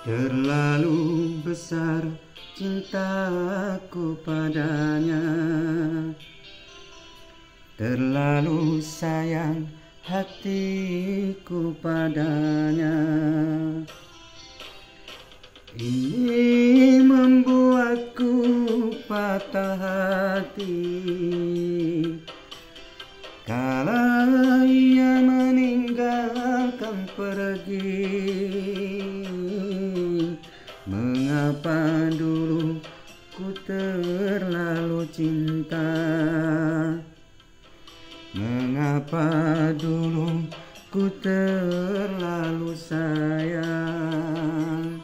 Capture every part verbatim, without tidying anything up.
Terlalu besar cintaku padanya, terlalu sayang hatiku padanya. Ini membuatku patah hati kala ia meninggalkan pergi. Mengapa dulu ku terlalu cinta? Mengapa dulu ku terlalu sayang?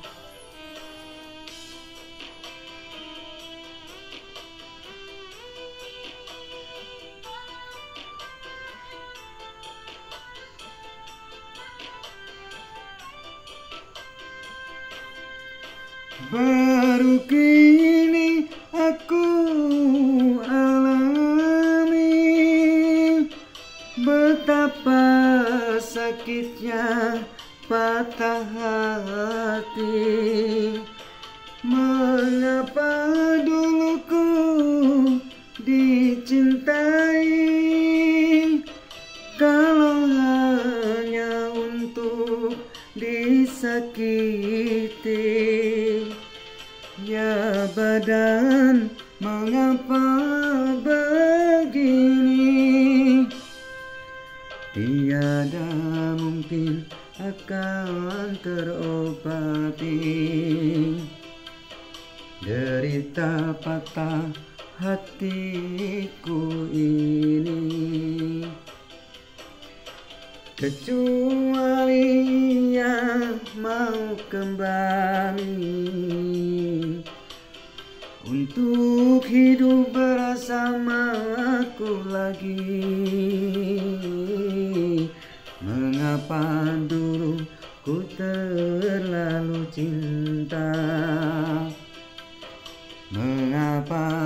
Baru kini aku alami betapa sakitnya patah hati. Mengapa dulu ku dicintai kalau hanya untuk disakiti? Ya badan, mengapa begini? Tiada mungkin akan terobati derita patah hatiku ini, kecuali yang mau kembali untuk hidup bersamaku lagi. Mengapa dulu ku terlalu cinta? Mengapa